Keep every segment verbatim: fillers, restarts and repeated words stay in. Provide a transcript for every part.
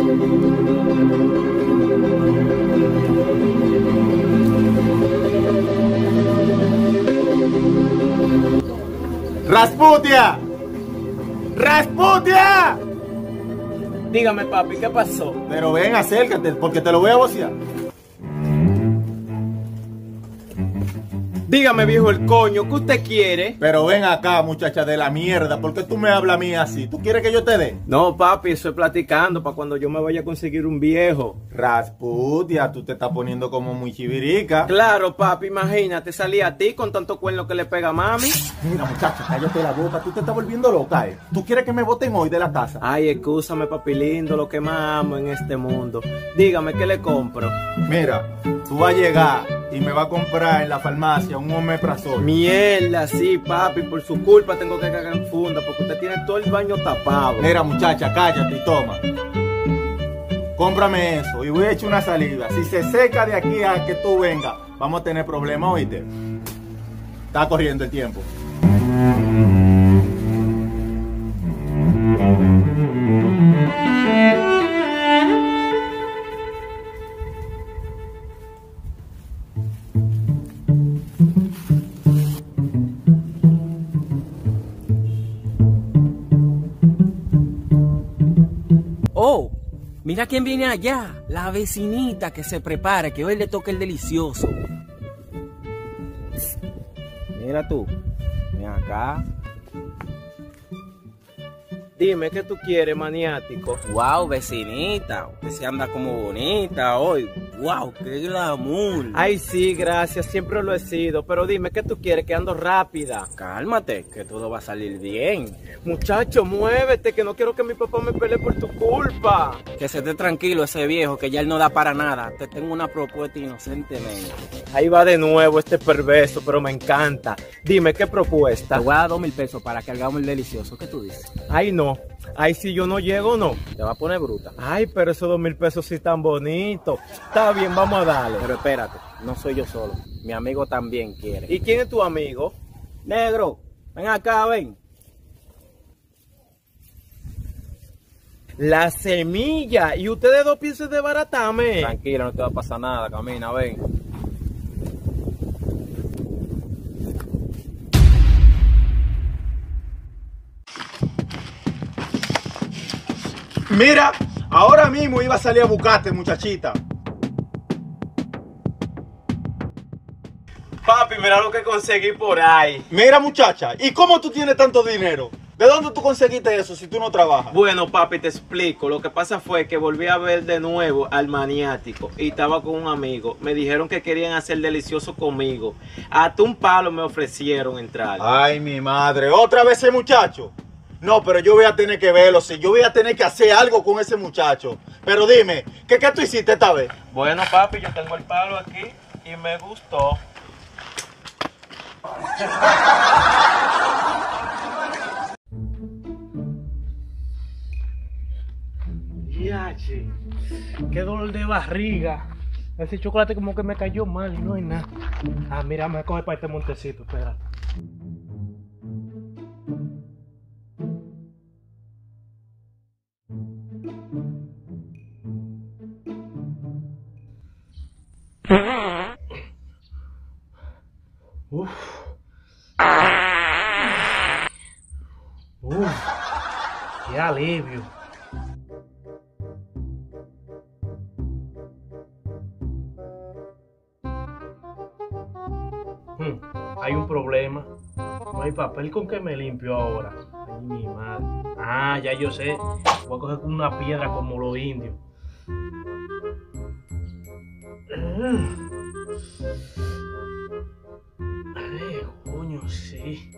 ¡Rasputia! ¡Rasputia! Dígame, papi, ¿qué pasó? Pero ven, acércate, porque te lo voy a vocear. Dígame, viejo el coño, ¿qué usted quiere? Pero ven acá, muchacha de la mierda, ¿por qué tú me hablas a mí así? ¿Tú quieres que yo te dé? No, papi, estoy platicando para cuando yo me vaya a conseguir un viejo. Rasputia, tú te estás poniendo como muy chivirica. Claro, papi, imagínate, salí a ti con tanto cuerno que le pega a mami. Mira, muchacha, cállate la boca, tú te estás volviendo loca, ¿eh? ¿Tú quieres que me boten hoy de la casa? Ay, excúsame, papi lindo, lo que más amo en este mundo. Dígame, ¿qué le compro? Mira, tú vas a llegar y me va a comprar en la farmacia un omeprazol. Mierda, sí, papi, por su culpa tengo que cagar en funda porque usted tiene todo el baño tapado. Mira, muchacha, cállate y toma. Cómprame eso y voy a echar una saliva. Si se seca de aquí a que tú vengas, vamos a tener problemas, ¿oíste? Está corriendo el tiempo. Oh, mira quién viene allá, la vecinita que se prepara, que hoy le toca el delicioso. Mira tú, ven acá. Dime, ¿qué tú quieres, maniático? Wow, vecinita, usted se anda como bonita hoy. Wow, qué glamour. Ay, sí, gracias, siempre lo he sido. Pero dime, ¿qué tú quieres? Que ando rápida. Cálmate, que todo va a salir bien. Muchacho, muévete, que no quiero que mi papá me pelee por tu culpa. Que se esté tranquilo ese viejo, que ya él no da para nada. Te tengo una propuesta inocentemente. Ahí va de nuevo este perverso, pero me encanta. Dime, ¿qué propuesta? Te voy a dar dos mil pesos para que hagamos el delicioso. ¿Qué tú dices? Ay, no. Ay, si yo no llego, no. Te va a poner bruta. Ay, pero esos dos mil pesos sí están bonitos. Está bien, vamos a darle. Pero espérate, no soy yo solo. Mi amigo también quiere. ¿Y quién es tu amigo? Negro, ven acá, ven. La semilla. Y ustedes dos piensan de baratame. Tranquila, no te va a pasar nada. Camina, ven. Mira, ahora mismo iba a salir a buscarte, muchachita. Papi, mira lo que conseguí por ahí. Mira, muchacha, ¿y cómo tú tienes tanto dinero? ¿De dónde tú conseguiste eso si tú no trabajas? Bueno, papi, te explico. Lo que pasa fue que volví a ver de nuevo al maniático y estaba con un amigo. Me dijeron que querían hacer delicioso conmigo. Hasta un palo me ofrecieron entrar. Ay, mi madre, ¿otra vez ese muchacho? No, pero yo voy a tener que verlo, sí. Yo voy a tener que hacer algo con ese muchacho. Pero dime, ¿qué, qué tú hiciste esta vez? Bueno, papi, yo tengo el palo aquí y me gustó. Yache, qué dolor de barriga. Ese chocolate como que me cayó mal y no hay nada. Ah, mira, me coge para este montecito, espérate. Uf. Uf. Qué alivio. Hmm, hay un problema. No hay papel con que me limpio ahora. Ay, mi madre. Ah, ya yo sé. Voy a coger con una piedra como los indios. Ay, coño, sí.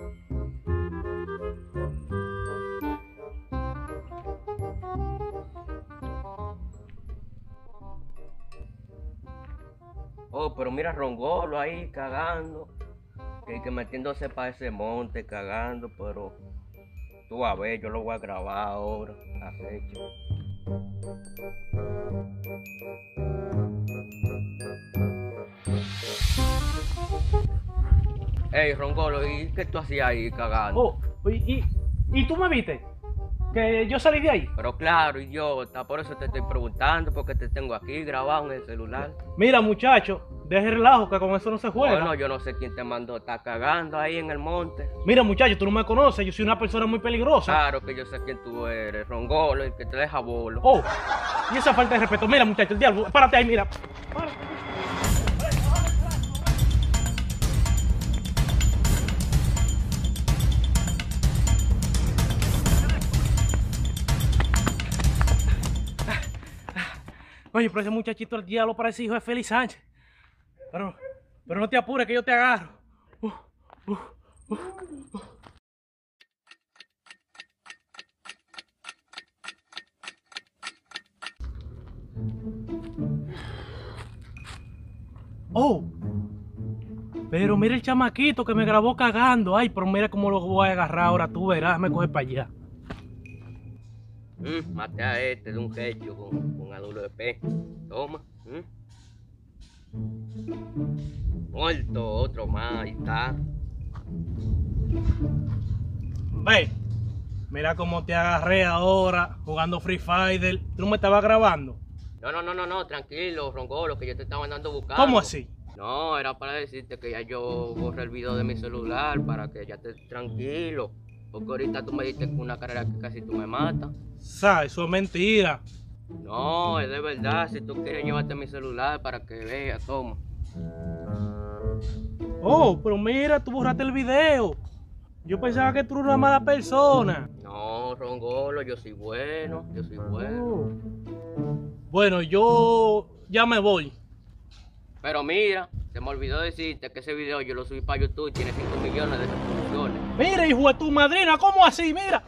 Oh, pero mira Rongolo ahí cagando. Que, que metiéndose para ese monte, cagando, pero tú a ver, yo lo voy a grabar ahora. Acecho. Ey, Rongolo, ¿y qué tú hacías ahí cagando? Oh, y, y, ¿y tú me viste? que yo salí de ahí. Pero claro, idiota, por eso te estoy preguntando, porque te tengo aquí grabado en el celular. Mira, muchacho, deje relajo, que con eso no se juega. Bueno, yo no sé quién te mandó, está cagando ahí en el monte. Mira, muchacho, tú no me conoces, yo soy una persona muy peligrosa. Claro que yo sé quién tú eres, Rongolo, el que te deja bolo. Oh, y esa falta de respeto. Mira, muchacho, el diablo, párate ahí, mira. Párate. Oye, pero ese muchachito el diablo parece hijo de Félix Sánchez. Pero, pero no te apures que yo te agarro. Uh, uh, uh, uh. Oh, pero mira el chamaquito que me grabó cagando. Ay, pero mira cómo lo voy a agarrar ahora. Tú verás, me coge para allá. Mm, maté a este de un hecho con, con A W P. Toma. Mm. Muerto, otro más, ahí está. Ve, mira cómo te agarré ahora jugando Free Fire. ¿Tú no me estabas grabando? No, no, no, no, no, tranquilo, Rongolo, que yo te estaba andando buscando. ¿Cómo así? No, era para decirte que ya yo borré el video de mi celular para que ya estés tranquilo. Porque ahorita tú me diste una carrera que casi tú me matas. ¿Sabes? Eso es mentira. No, es de verdad. Si tú quieres, llévate mi celular para que veas, toma. Oh, pero mira, tú borraste el video. Yo pensaba que tú eras una mala persona. No, Rongolo, yo soy bueno, yo soy bueno. Oh. Bueno, yo ya me voy. Pero mira, se me olvidó decirte que ese video yo lo subí para YouTube y tiene cinco millones de reproducciones. Mira, hijo de tu madrina, ¿cómo así? Mira.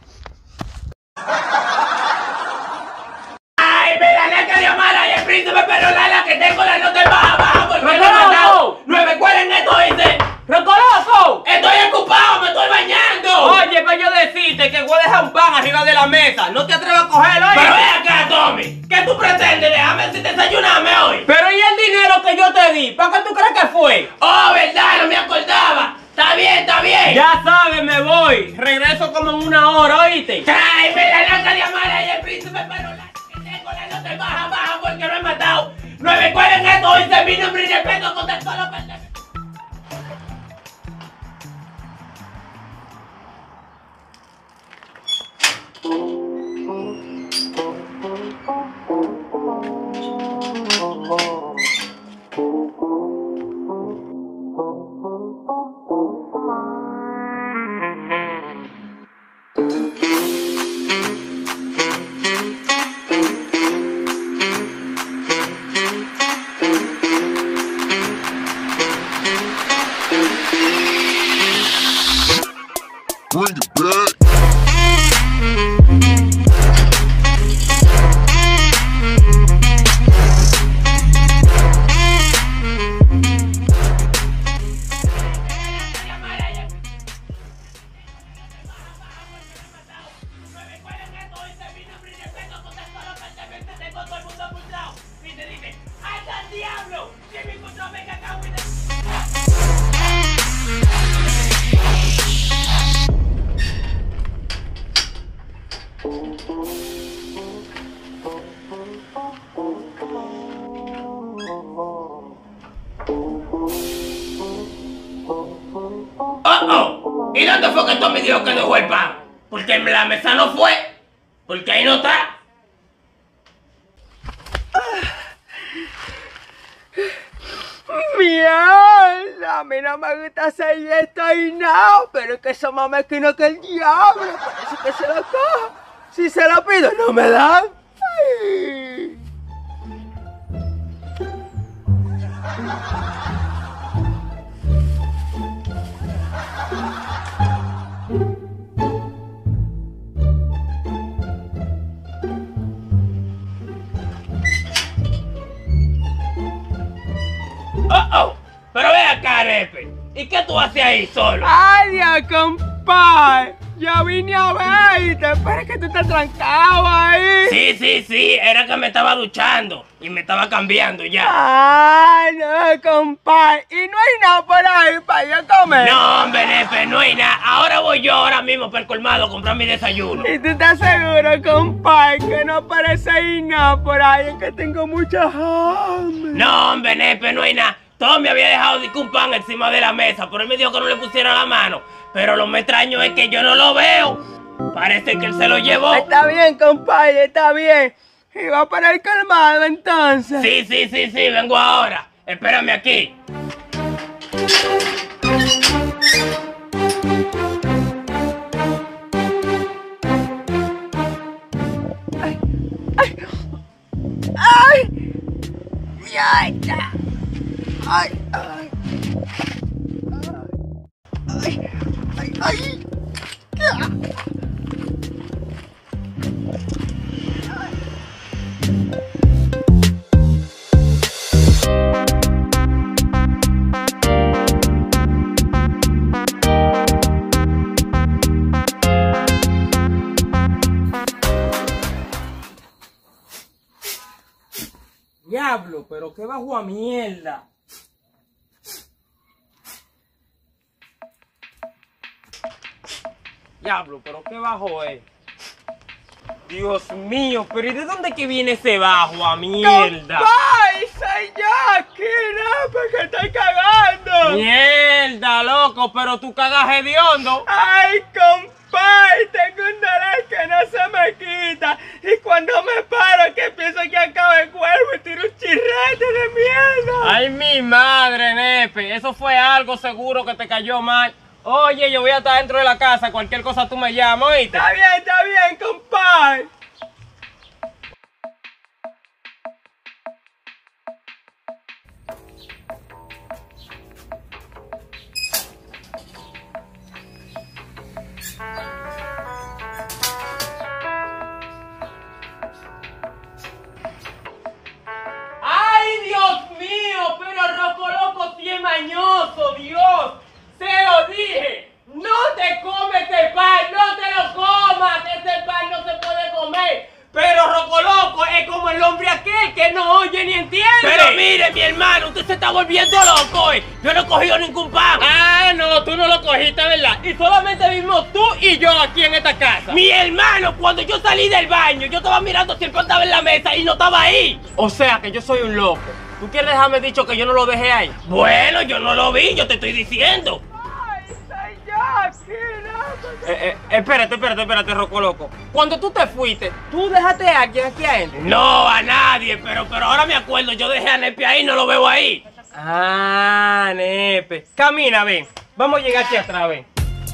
¡Ay, mira la que Dios mala y el príncipe pero la que tengo la nota baja, baja porque me he matado nueve cuales en esto, dice. ¡Rocoloco! Estoy ocupado, me estoy bañando. Oye, para yo decirte que voy a dejar un pan arriba de la mesa. No te atrevas a cogerlo, ¿eh? Pero ven acá, Tommy. ¿Qué tú pretendes? Déjame si te desayuname hoy. Pero ¿y el dinero que yo te di? ¿Para qué tú crees que fue? Oh, verdad, no me acordaba. Está bien, está bien. Ya sabes, me voy. Regreso como en una hora, ¿oíste? Ay, mira la que Dios mala y el príncipe pero la que tengo la nota baja, baja porque me he matado nueve cuales en esto, dice. Mi nombre y respeto con todo lo que Bring it back. Oh, ¿y dónde fue que Tommy dijo que dejó el pan? Porque en la mesa no fue. Porque ahí no está. Mierda, a mí no me gusta hacer esto y no, pero es que esa mamá es que no que el diablo, parece que se la coja. Si se la pido, no me dan. Ay. Oh, oh, pero ve acá, Arepe. ¿Y qué tú haces ahí solo? ¡Ay, compadre! Ya vine a verte, pero es que tú estás trancado ahí. Sí, sí, sí, era que me estaba duchando y me estaba cambiando ya. Ay, no, compadre. Y no hay nada por ahí para yo comer. No, hombre, Nepe, no hay nada. Ahora voy yo ahora mismo para el colmado a comprar mi desayuno. ¿Y tú estás seguro, compadre, que no aparece ahí nada por ahí? Es que tengo mucha hambre. No, hombre, Nepe, no hay nada. Todo me había dejado de un pan encima de la mesa, pero él me dijo que no le pusiera la mano. Pero lo más extraño es que yo no lo veo. Parece que él se lo llevó. Está bien, compadre, está bien. ¿Y va para el colmado entonces? Sí, sí, sí, sí, vengo ahora. Espérame aquí. ¡Ay! ¡Ay! ¡Ay! ¡Ay! ¡Ay! ¡Ay! ¡Ay! ¡Ay! Diablo, pero qué bajo a mierda. Diablo, pero qué bajo es. Dios mío, pero ¿y de dónde que viene ese bajo a mierda? ¡Ay, soy yo aquí, no! Porque estoy cagando. Mierda, loco, pero tú cagas hediondo. ¡Ay, compadre! Tengo un dolor que no se me quita. Y cuando me paro, que pienso que acabo el cuerpo y tiro un chirrete de mierda. Ay, mi madre, Nepe, eso fue algo seguro que te cayó mal. Oye, yo voy a estar dentro de la casa, cualquier cosa tú me llamas, ¿oíste? Está bien, está bien, compadre. ¡Ay, Dios mío! Pero Rocco Loco sí es mañoso, Dios. ¡Te lo dije! ¡No te comes ese pan! ¡No te lo comas! ¡Ese pan no se puede comer! Pero Rocco Loco es como el hombre aquel que no oye ni entiende. Pero mire, mi hermano, usted se está volviendo loco, ¿eh? Yo no he cogido ningún pan. Ah, no, tú no lo cogiste, ¿verdad? Y solamente vimos tú y yo aquí en esta casa. Mi hermano, cuando yo salí del baño, yo estaba mirando si el pan estaba en la mesa y no estaba ahí. O sea que yo soy un loco. ¿Tú quieres dejarme dicho que yo no lo dejé ahí? Bueno, yo no lo vi, yo te estoy diciendo. ¡Ay, soy yo aquí, no! Eh, eh, espérate, espérate, espérate, Rocco Loco. Cuando tú te fuiste, ¿tú dejaste a alguien aquí adentro? No, a nadie, pero, pero ahora me acuerdo, yo dejé a Nepe ahí y no lo veo ahí. Ah, Nepe. Camina, ven. Vamos a llegar aquí atrás, ven.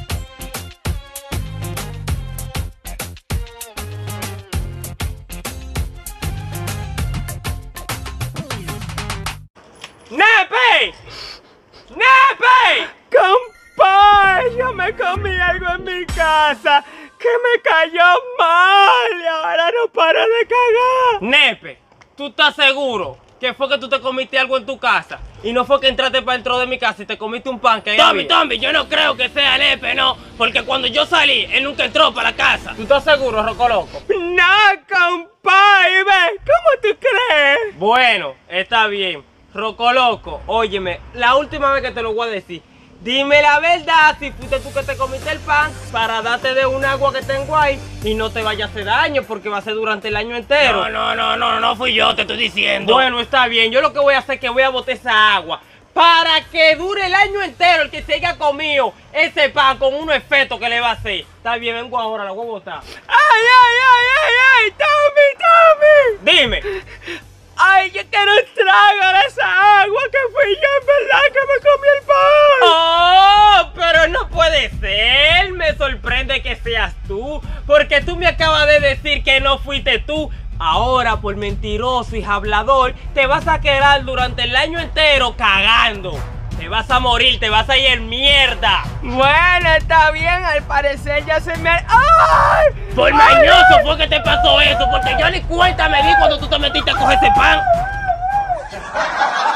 ¡Nepe! ¡Nepe! Compadre, yo me comí algo en mi casa que me cayó mal y ahora no paro de cagar. Nepe, ¿tú estás seguro que fue que tú te comiste algo en tu casa? Y no fue que entraste para dentro de mi casa y te comiste un pan que ahí Tommy, había? Tommy, yo no creo que sea Nepe, no, porque cuando yo salí, él nunca entró para la casa. ¿Tú estás seguro, Rocco Loco? No, compadre, ve, ¿cómo tú crees? Bueno, está bien. Rocco Loco, óyeme, la última vez que te lo voy a decir. Dime la verdad si fuiste tú que te comiste el pan para darte de un agua que tengo ahí y no te vaya a hacer daño porque va a ser durante el año entero. No, no, no, no, no fui yo, te estoy diciendo. Bueno, está bien. Yo lo que voy a hacer es que voy a botar esa agua para que dure el año entero el que se haya comido ese pan con un efecto que le va a hacer. Está bien, vengo ahora, la voy a botar. ¡Ay, ay, ay, ay, ay! ¡Tommy, Tommy! Dime. ¡Ay, yo quiero un trago de esa agua que fui yo en verdad que me comí el pan! ¡Oh! Pero no puede ser. Me sorprende que seas tú. Porque tú me acabas de decir que no fuiste tú. Ahora, por mentiroso y hablador, te vas a quedar durante el año entero cagando. Te vas a morir, te vas a ir en mierda. Bueno, está bien, al parecer ya se me... ¡Ay! Por mañoso fue que te pasó eso, porque yo ni cuenta me di cuando tú te metiste a coger ese pan.